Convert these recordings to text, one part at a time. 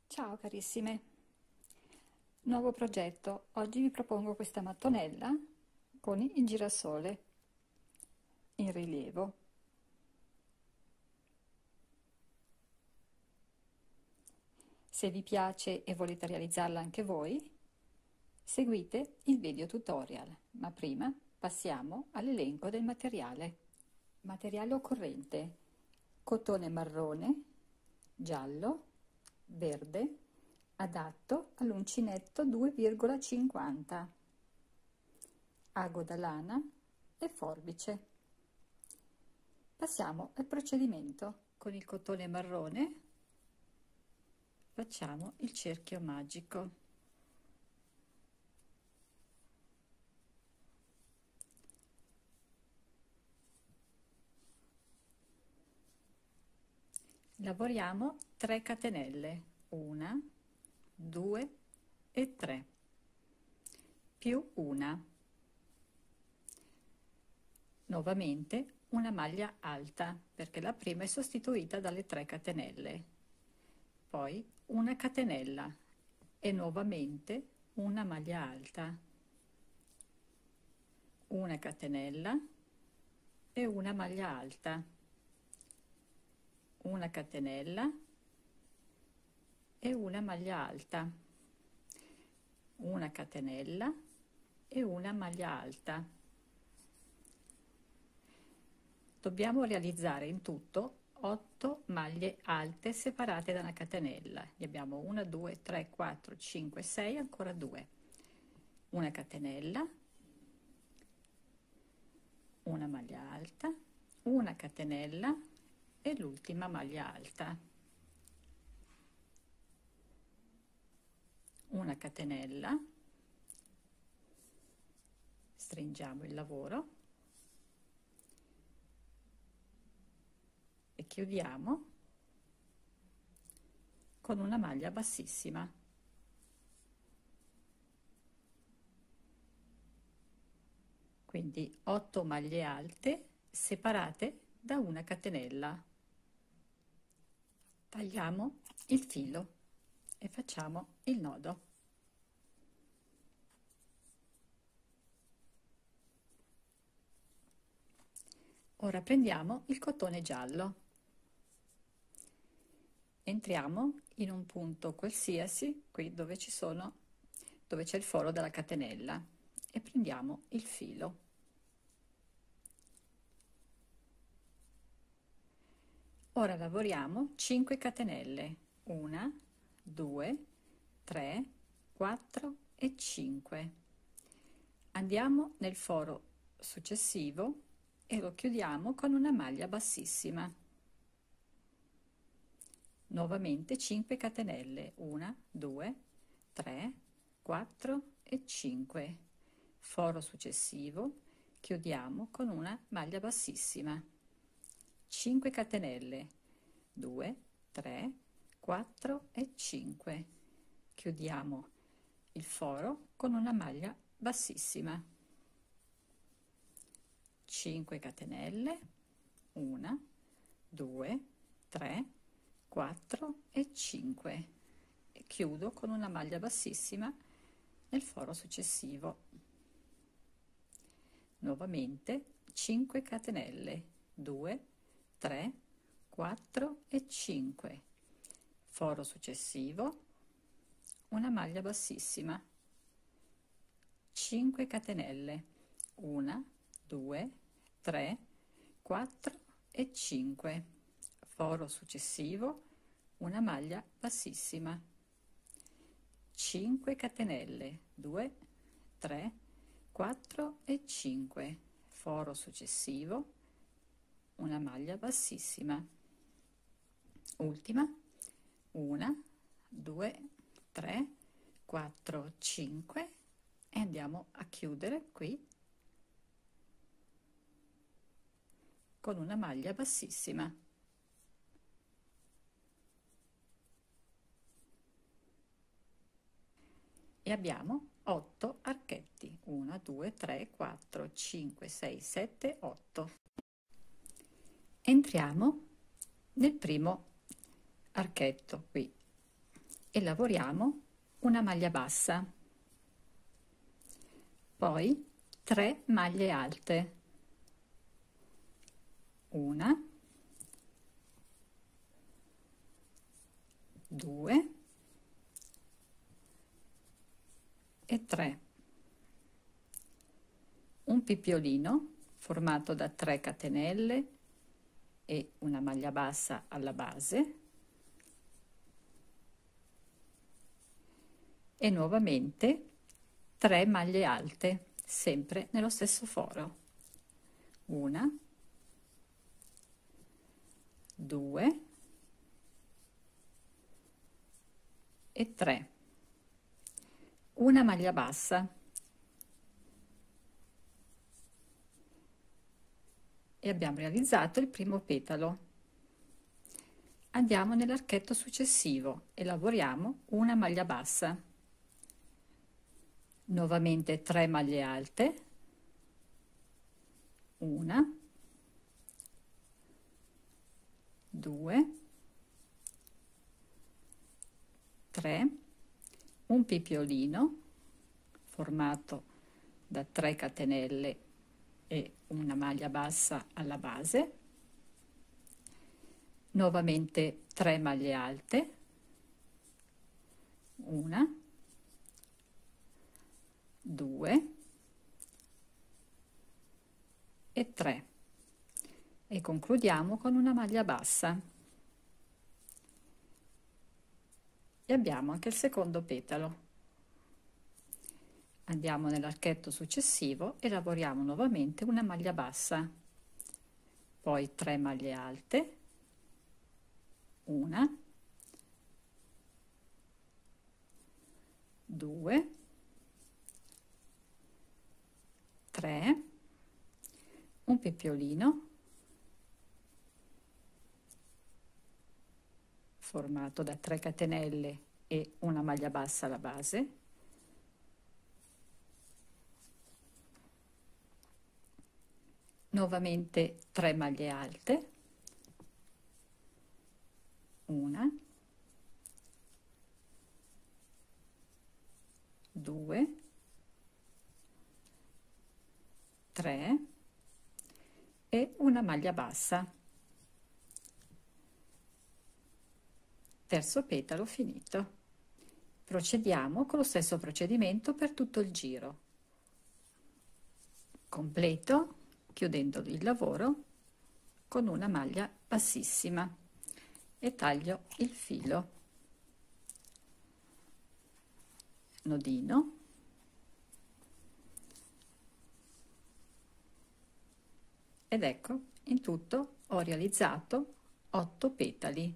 Ciao carissime, nuovo progetto. Oggi vi propongo questa mattonella con il girasole in rilievo. Se vi piace e volete realizzarla anche voi, seguite il video tutorial, ma prima passiamo all'elenco del materiale. Materiale occorrente: cotone marrone, giallo, verde, adatto all'uncinetto 2,50, ago da lana e forbice. Passiamo al procedimento. Con il cotone marrone facciamo il cerchio magico. Lavoriamo 3 catenelle, 1, 2 e 3, più una. Nuovamente una maglia alta, perché la prima è sostituita dalle 3 catenelle, poi una catenella e nuovamente una maglia alta, una catenella e una maglia alta, una catenella e una maglia alta, una catenella e una maglia alta. Dobbiamo realizzare in tutto 8 maglie alte separate da una catenella. Ne abbiamo 1, 2, 3, 4, 5, 6, ancora 2. Una catenella, una maglia alta, una catenella e l'ultima maglia alta. Una catenella, stringiamo il lavoro e chiudiamo con una maglia bassissima. Quindi 8 maglie alte separate da una catenella. Tagliamo il filo e facciamo il nodo. Ora prendiamo il cotone giallo, entriamo in un punto qualsiasi, qui dove c'è il foro della catenella, e prendiamo il filo. Ora lavoriamo 5 catenelle, 1, 2, 3, 4 e 5. Andiamo nel foro successivo e lo chiudiamo con una maglia bassissima. Nuovamente 5 catenelle, 1, 2, 3, 4 e 5. Foro successivo, chiudiamo con una maglia bassissima. 5 catenelle, 2, 3, 4 e 5. Chiudiamo il foro con una maglia bassissima. 5 catenelle, 1, 2, 3, 4 e 5 e chiudo con una maglia bassissima nel foro successivo. Nuovamente 5 catenelle, 2, 3, 4 e 5, foro successivo, una maglia bassissima, 5 catenelle, 1, 2, 3, 4 e 5, foro successivo, una maglia bassissima, 5 catenelle, 2, 3, 4 e 5, foro successivo, una maglia bassissima, ultima, 1, 2, 3, 4, 5 e andiamo a chiudere qui con una maglia bassissima. E abbiamo 8 archetti, 1, 2, 3, 4, 5, 6, 7, 8. Entriamo nel primo archetto qui, e lavoriamo una maglia bassa, poi 3 maglie alte, una, 2 e 3, un pippiolino formato da 3 catenelle e una maglia bassa alla base e nuovamente 3 maglie alte, sempre nello stesso foro, una, 2 e 3, una maglia bassa e abbiamo realizzato il primo petalo. Andiamo nell'archetto successivo e lavoriamo una maglia bassa, nuovamente 3 maglie alte, una, 2, 3, un pippiolino formato da 3 catenelle e una maglia bassa alla base, nuovamente 3 maglie alte, una, 2 e 3 e concludiamo con una maglia bassa e abbiamo anche il secondo petalo. Andiamo nell'archetto successivo e lavoriamo nuovamente una maglia bassa, poi 3 maglie alte, una, 2, 3, un pippiolino formato da 3 catenelle e una maglia bassa alla base, nuovamente 3 maglie alte, una, 2, 3 e una maglia bassa. Terzo petalo finito. Procediamo con lo stesso procedimento per tutto il giro. Completo chiudendo il lavoro con una maglia bassissima e taglio il filo, nodino, ed ecco, in tutto ho realizzato 8 petali.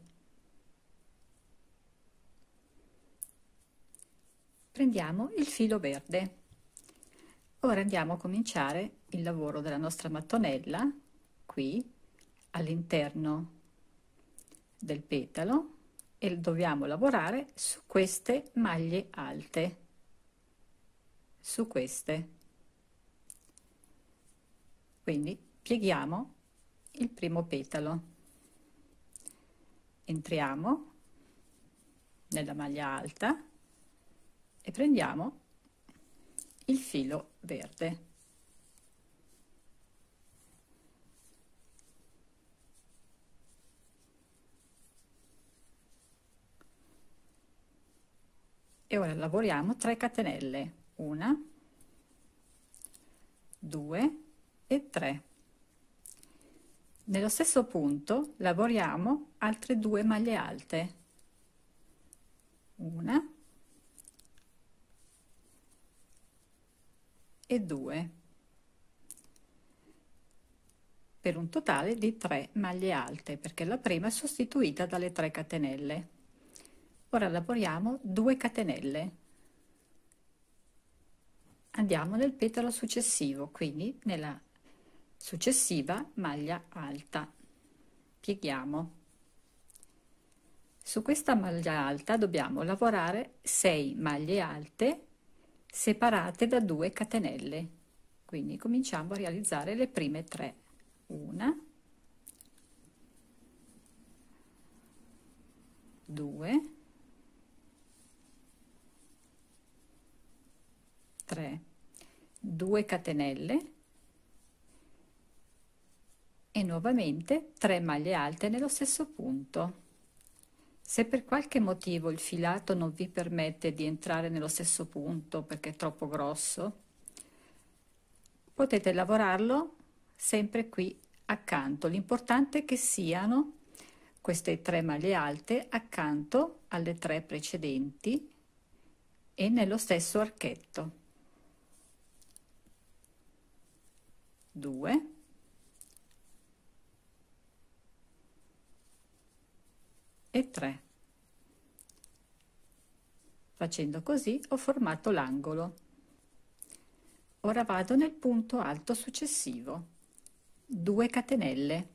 Prendiamo il filo verde. Ora andiamo a cominciare il lavoro della nostra mattonella qui all'interno del petalo e dobbiamo lavorare su queste maglie alte, su queste. Quindi pieghiamo il primo petalo, entriamo nella maglia alta e prendiamo il filo verde. E ora lavoriamo 3 catenelle, una, 2 e 3. Nello stesso punto lavoriamo altre 2 maglie alte, una e 2, per un totale di 3 maglie alte, perché la prima è sostituita dalle 3 catenelle. Ora lavoriamo 2 catenelle. Andiamo nel petalo successivo, quindi nella successiva maglia alta. Pieghiamo. Su questa maglia alta dobbiamo lavorare 6 maglie alte separate da 2 catenelle. Quindi cominciamo a realizzare le prime 3. Una, 2, 3, 2 catenelle e nuovamente 3 maglie alte nello stesso punto. Se per qualche motivo il filato non vi permette di entrare nello stesso punto perché è troppo grosso, potete lavorarlo sempre qui accanto. L'importante è che siano queste 3 maglie alte accanto alle 3 precedenti e nello stesso archetto. 2, e 3. Facendo così ho formato l'angolo. Ora vado nel punto alto successivo, 2 catenelle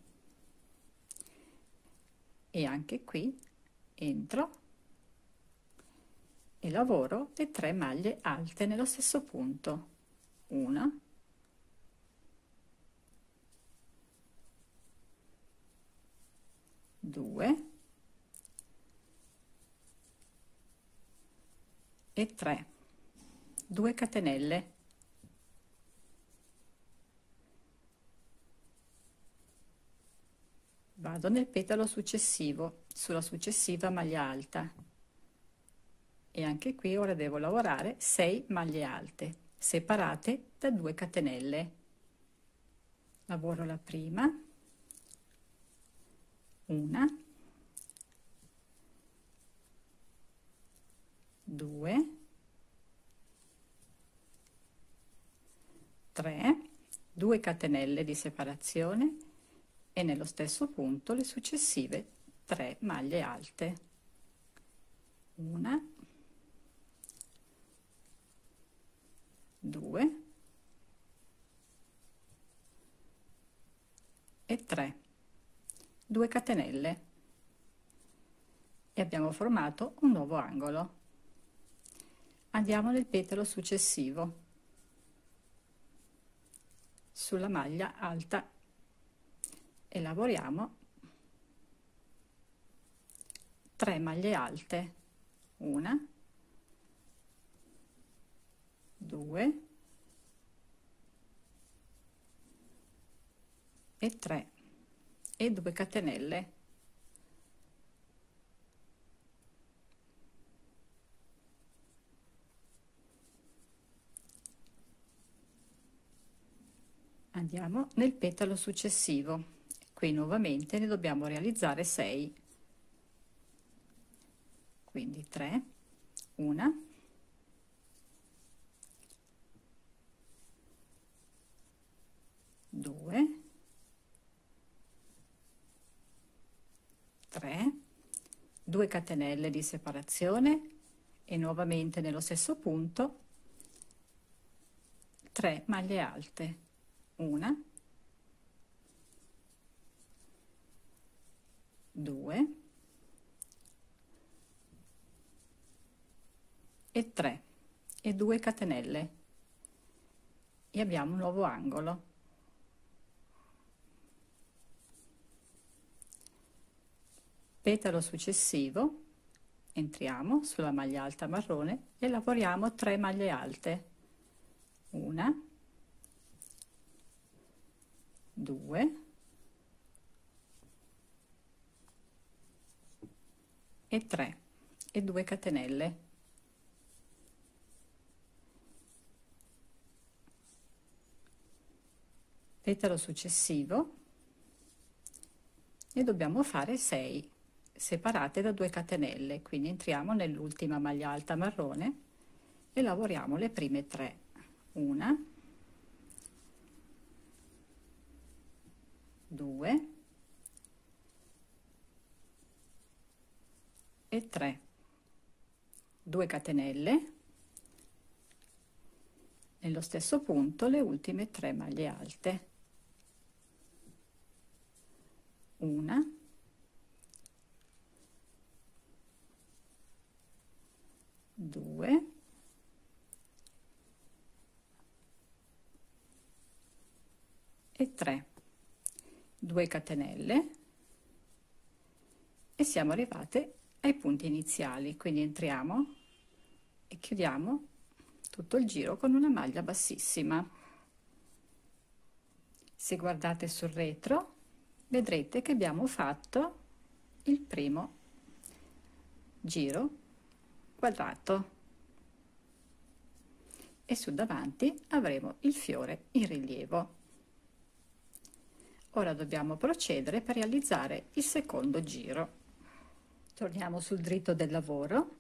e anche qui entro e lavoro le 3 maglie alte nello stesso punto, 1, 2 e 3, 2 catenelle, vado nel petalo successivo sulla successiva maglia alta e anche qui ora devo lavorare 6 maglie alte separate da 2 catenelle. Lavoro la prima, 1, 2, 3, 2 catenelle di separazione e nello stesso punto le successive 3 maglie alte, 1, 2 e 3, 2 catenelle e abbiamo formato un nuovo angolo. Andiamo nel petalo successivo sulla maglia alta e lavoriamo 3 maglie alte, 1, 2 e 3 e 2 catenelle. Andiamo nel petalo successivo, qui nuovamente ne dobbiamo realizzare 6, quindi 3, 1, 2, 3, 2 catenelle di separazione e nuovamente nello stesso punto 3 maglie alte, 1, 2 e 3 e 2 catenelle e abbiamo un nuovo angolo. Petalo successivo, entriamo sulla maglia alta marrone e lavoriamo 3 maglie alte, 1, 2 e 3 e 2 catenelle. Petalo successivo e dobbiamo fare 6 separate da 2 catenelle, quindi entriamo nell'ultima maglia alta marrone e lavoriamo le prime 3, 1, 2 e 3, 2 catenelle, nello stesso punto le ultime 3 maglie alte, 1, 2 e 3, 2 catenelle e siamo arrivate ai punti iniziali, quindi entriamo e chiudiamo tutto il giro con una maglia bassissima. Se guardate sul retro vedrete che abbiamo fatto il primo giro quadrato e su davanti avremo il fiore in rilievo. Ora dobbiamo procedere per realizzare il secondo giro. Torniamo sul dritto del lavoro,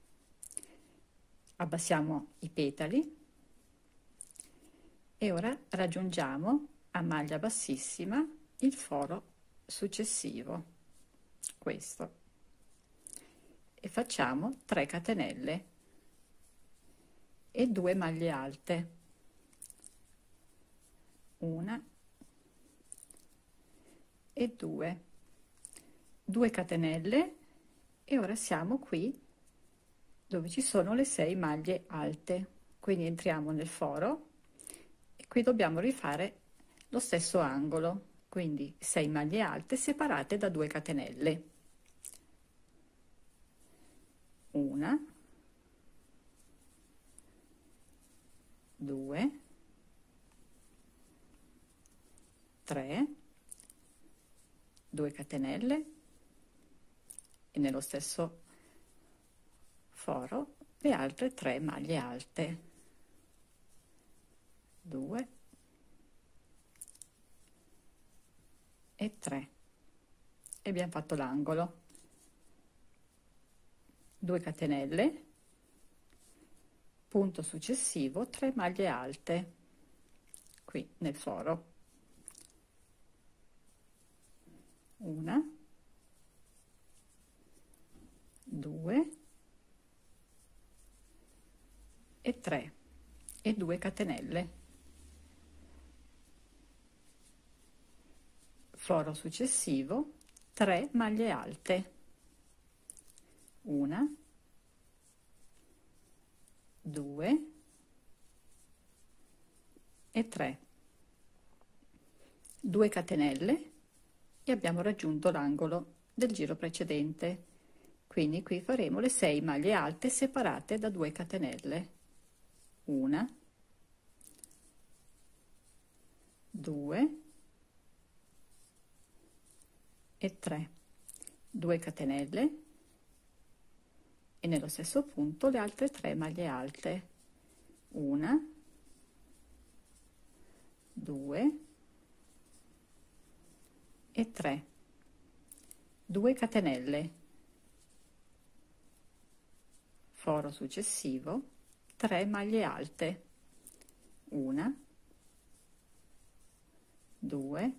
abbassiamo i petali e ora raggiungiamo a maglia bassissima il foro successivo, questo, e facciamo 3 catenelle e 2 maglie alte, una e 2 catenelle, e ora siamo qui dove ci sono le 6 maglie alte, quindi entriamo nel foro e qui dobbiamo rifare lo stesso angolo, quindi 6 maglie alte separate da 2 catenelle, una, 2, 3, 2 catenelle e nello stesso foro le altre 3 maglie alte, 2 e 3, e abbiamo fatto l'angolo, 2 catenelle, punto successivo, 3 maglie alte qui nel foro, una, 2 e 3 e 2 catenelle, foro successivo, 3 maglie alte, una, 2 e 3, 2 catenelle e abbiamo raggiunto l'angolo del giro precedente, quindi qui faremo le 6 maglie alte separate da 2 catenelle, una, 2 e 3, 2 catenelle e nello stesso punto le altre 3 maglie alte, una, 2 e 3, 2 catenelle, foro successivo, 3 maglie alte, una, 2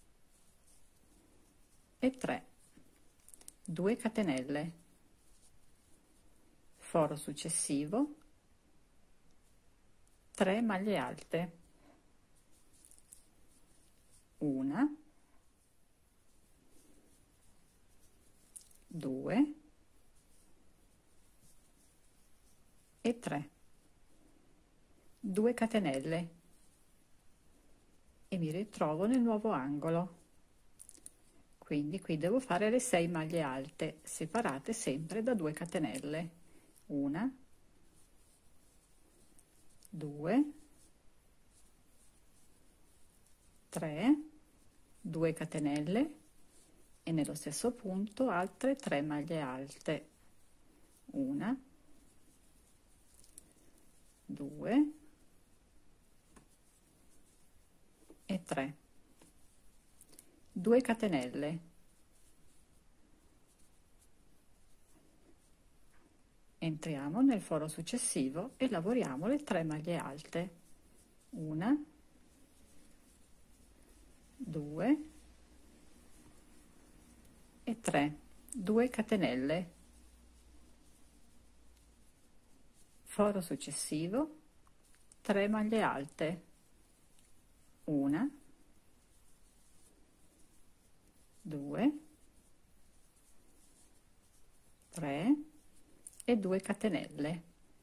e 3, 2 catenelle, foro successivo, 3 maglie alte, una, 2 e 3, 2 catenelle e mi ritrovo nel nuovo angolo, quindi qui devo fare le 6 maglie alte separate sempre da 2 catenelle, una, 2, 3, 2 catenelle e nello stesso punto altre 3 maglie alte, una, 2 e 3, 2 catenelle, entriamo nel foro successivo e lavoriamo le 3 maglie alte, una, 2 e 3, 2 catenelle, foro successivo, 3 maglie alte, una, 2, 3 e 2 catenelle.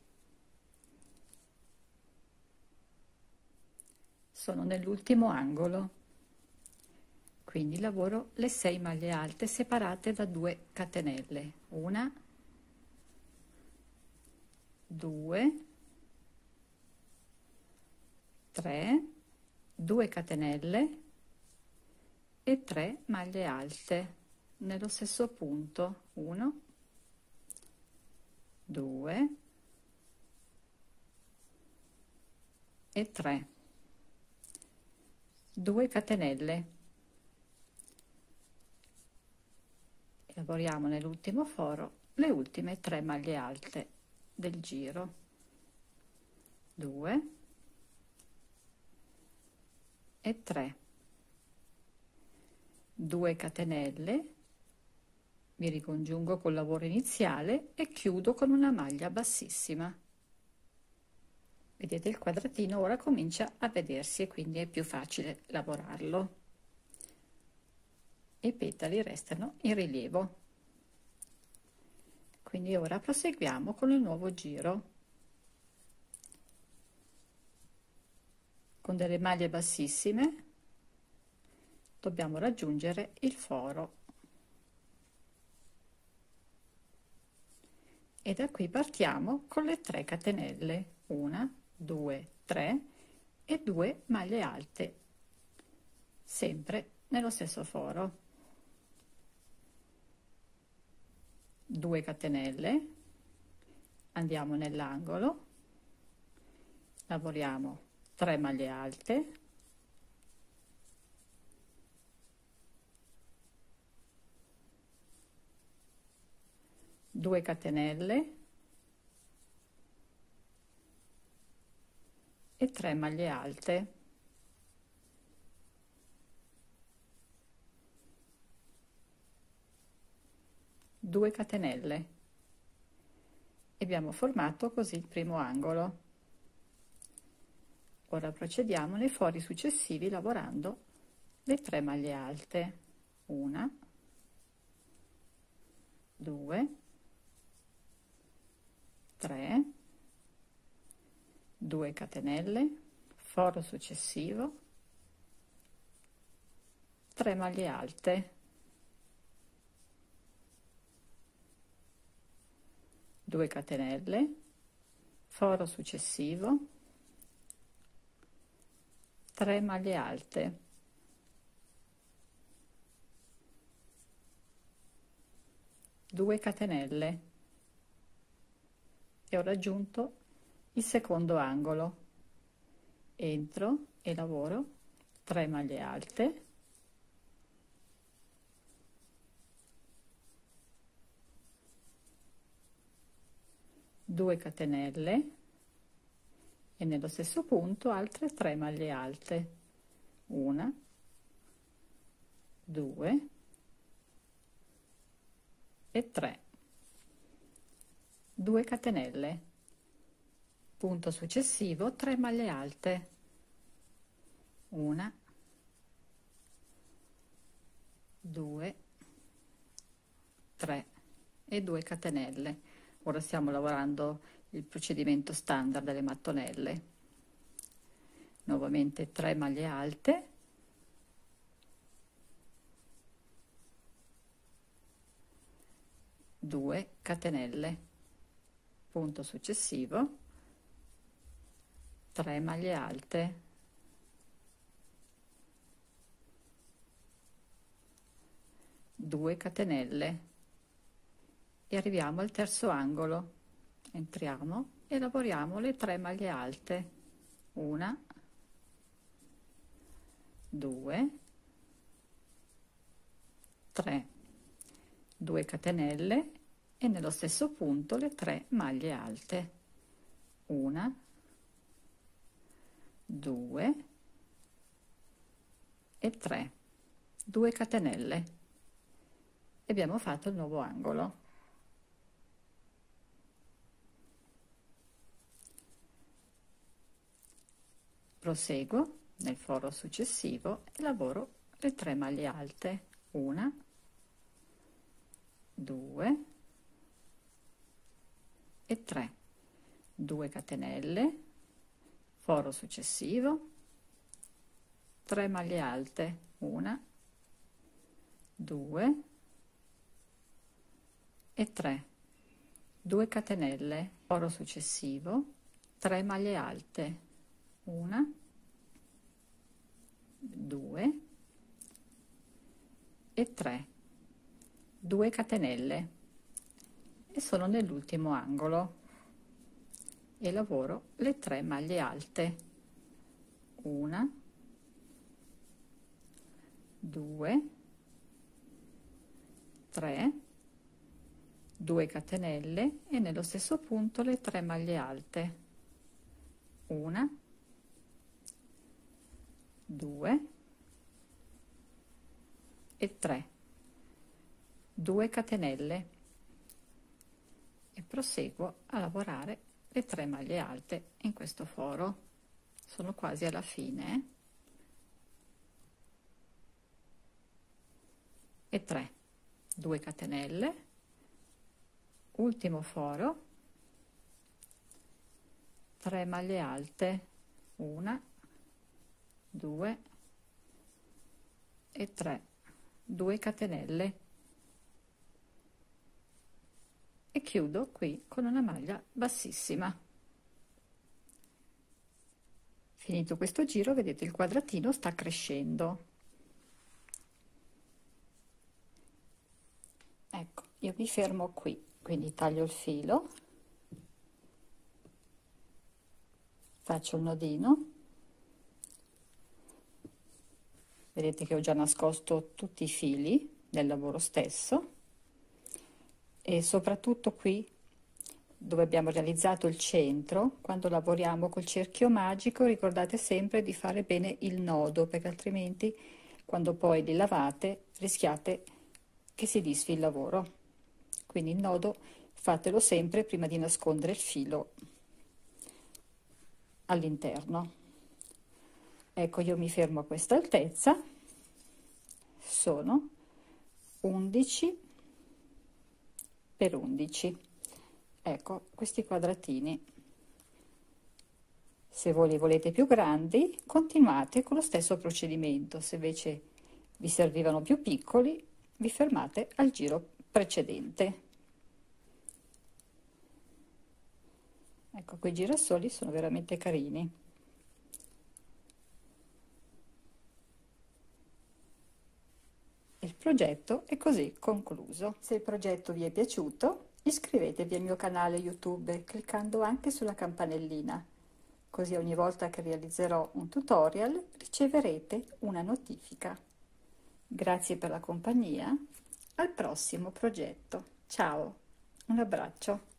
Sono nell'ultimo angolo, quindi lavoro le 6 maglie alte separate da 2 catenelle, una, 2 3, 2 catenelle e 3 maglie alte nello stesso punto. 1, 2 e 3, 2 catenelle. Lavoriamo nell'ultimo foro le ultime 3 maglie alte del giro. 2 e 3, 2 catenelle, mi ricongiungo col lavoro iniziale e chiudo con una maglia bassissima. Vedete, il quadratino ora comincia a vedersi e quindi è più facile lavorarlo. I petali restano in rilievo. Quindi ora proseguiamo con il nuovo giro. Con delle maglie bassissime dobbiamo raggiungere il foro. E da qui partiamo con le 3 catenelle. 1, 2, 3 e 2 maglie alte, sempre nello stesso foro. 2 catenelle, andiamo nell'angolo, lavoriamo 3 maglie alte, due catenelle e 3 maglie alte. Due catenelle e abbiamo formato così il primo angolo. Ora procediamo nei fori successivi lavorando le 3 maglie alte. 1, 2, 3, 2 catenelle, foro successivo, 3 maglie alte, 2 catenelle, foro successivo, 3 maglie alte, 2 catenelle e ho raggiunto il secondo angolo. Entro e lavoro 3 maglie alte, 2 catenelle e nello stesso punto altre 3 maglie alte. 1, 2 e 3, 2 catenelle, punto successivo 3 maglie alte, 1, 2, 3 e 2 catenelle. Ora stiamo lavorando il procedimento standard delle mattonelle. Nuovamente 3 maglie alte, 2 catenelle, punto successivo, 3 maglie alte, 2 catenelle e arriviamo al terzo angolo. Entriamo e lavoriamo le 3 maglie alte. 1, 2, 3, 2 catenelle e nello stesso punto le 3 maglie alte. 1, 2 e 3, 2 catenelle e abbiamo fatto il nuovo angolo. Proseguo nel foro successivo e lavoro le 3 maglie alte. 1, 2 e 3, 2 catenelle, foro successivo, 3 maglie alte. 1, 2 e 3, 2 catenelle, foro successivo, 3 maglie alte. 1, 2 e 3, 2 catenelle e sono nell'ultimo angolo e lavoro le 3 maglie alte, 1, 2, 3, 2 catenelle e nello stesso punto le 3 maglie alte, 1, 2 e 3, 2 catenelle e proseguo a lavorare le 3 maglie alte in questo foro. Sono quasi alla fine, e 3, 2 catenelle, ultimo foro, 3 maglie alte, 1, 2 e 3, 2 catenelle e chiudo qui con una maglia bassissima. Finito questo giro, vedete il quadratino sta crescendo. Ecco, io mi fermo qui, quindi taglio il filo, faccio il nodino, vedete che ho già nascosto tutti i fili del lavoro stesso e soprattutto qui dove abbiamo realizzato il centro, quando lavoriamo col cerchio magico ricordate sempre di fare bene il nodo, perché altrimenti quando poi li lavate rischiate che si disfi il lavoro. Quindi il nodo fatelo sempre prima di nascondere il filo all'interno. Ecco, io mi fermo a questa altezza, sono 11 per 11. Ecco questi quadratini. Se voi li volete più grandi, continuate con lo stesso procedimento. Se invece vi servivano più piccoli, vi fermate al giro precedente. Ecco, quei girasoli sono veramente carini. Il progetto è così concluso. Se il progetto vi è piaciuto, iscrivetevi al mio canale YouTube cliccando anche sulla campanellina, così ogni volta che realizzerò un tutorial riceverete una notifica. Grazie per la compagnia, al prossimo progetto. Ciao, un abbraccio.